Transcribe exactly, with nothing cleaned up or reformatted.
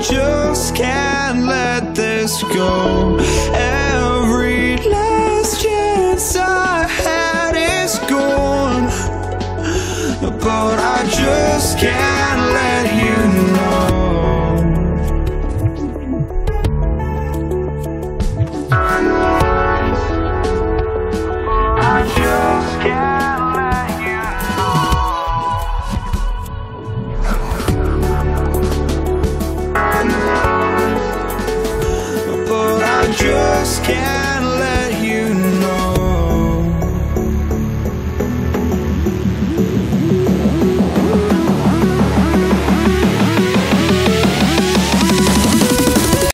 just can't let this go. Every last chance I had is gone, but I just can't let you know. I just can't let you know. But I just can't